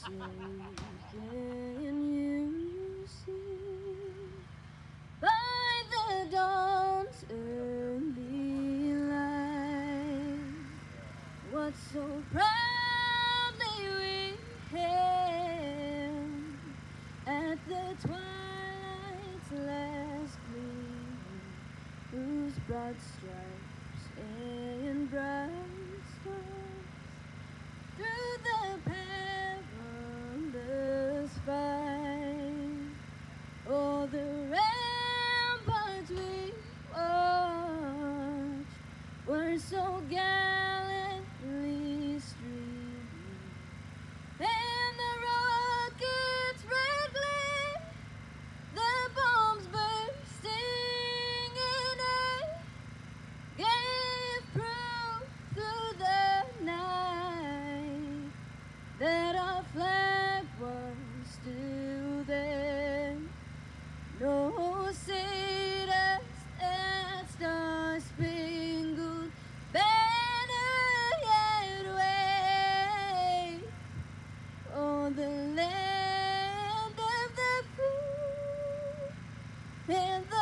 Can you see by the dawn's early light what so proudly we hailed at the twilight's last gleam, whose broad stripes and bright stars through the perilous fight, o'er the ramparts we watched were so gallantly streaming, and the rockets' red glare, the bombs bursting in air, gave proof through the night that our flag was still there. No sailors that star-spangled banner yet wave on the land of the free and